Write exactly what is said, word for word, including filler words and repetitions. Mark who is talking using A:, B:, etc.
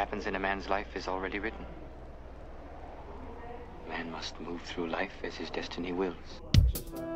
A: happens in a man's life is already written. Man must move through life as his destiny wills.